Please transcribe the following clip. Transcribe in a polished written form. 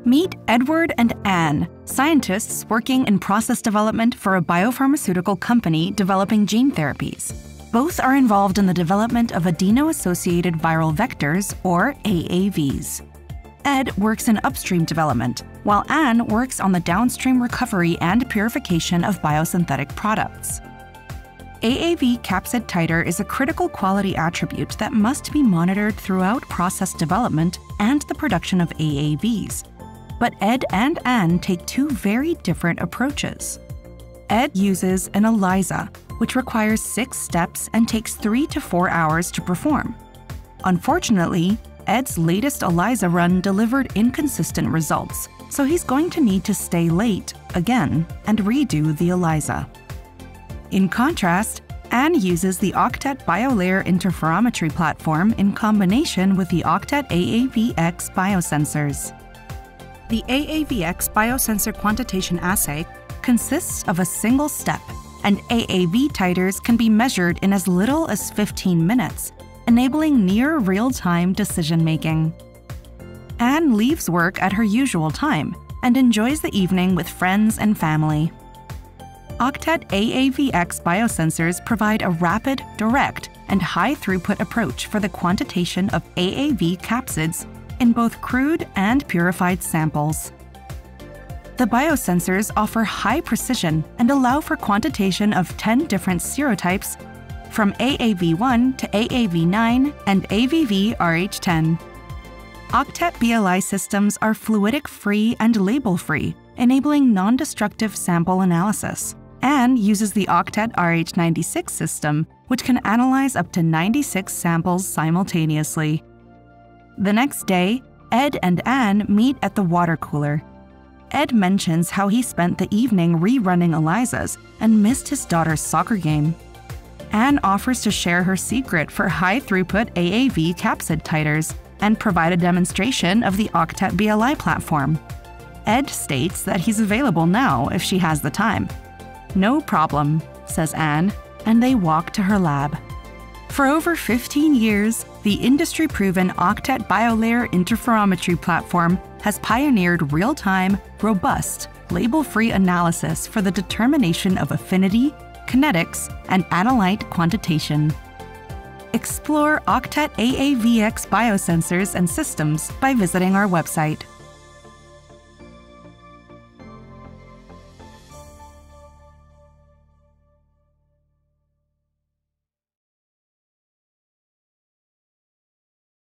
Meet Edward and Anne, scientists working in process development for a biopharmaceutical company developing gene therapies. Both are involved in the development of adeno-associated viral vectors, or AAVs. Ed works in upstream development, while Anne works on the downstream recovery and purification of biosynthetic products. AAV capsid titer is a critical quality attribute that must be monitored throughout process development and the production of AAVs. But Ed and Anne take two very different approaches. Ed uses an ELISA, which requires 6 steps and takes 3 to 4 hours to perform. Unfortunately, Ed's latest ELISA run delivered inconsistent results, so he's going to need to stay late again and redo the ELISA. In contrast, Anne uses the Octet Bio-Layer Interferometry platform in combination with the Octet AAVX Biosensors. The AAVX Biosensor quantitation assay consists of a single step, and AAV titers can be measured in as little as 15 minutes, enabling near real-time decision-making. Anne leaves work at her usual time and enjoys the evening with friends and family. Octet AAVX Biosensors provide a rapid, direct, and high-throughput approach for the quantitation of AAV capsids in both crude and purified samples. The biosensors offer high precision and allow for quantitation of 10 different serotypes from AAV1 to AAV9 and AVVrh10. Octet BLI systems are fluidic-free and label-free, enabling non-destructive sample analysis, and uses the Octet RH96 system, which can analyze up to 96 samples simultaneously. The next day, Ed and Anne meet at the water cooler. Ed mentions how he spent the evening rerunning ELISAs and missed his daughter's soccer game. Anne offers to share her secret for high-throughput AAV capsid titers and provide a demonstration of the Octet BLI platform. Ed states that he's available now if she has the time. "No problem," says Anne, and they walk to her lab. For over 15 years, the industry-proven Octet Bio-Layer Interferometry platform has pioneered real-time, robust, label-free analysis for the determination of affinity, kinetics, and analyte quantitation. Explore Octet AAVX Biosensors and systems by visiting our website.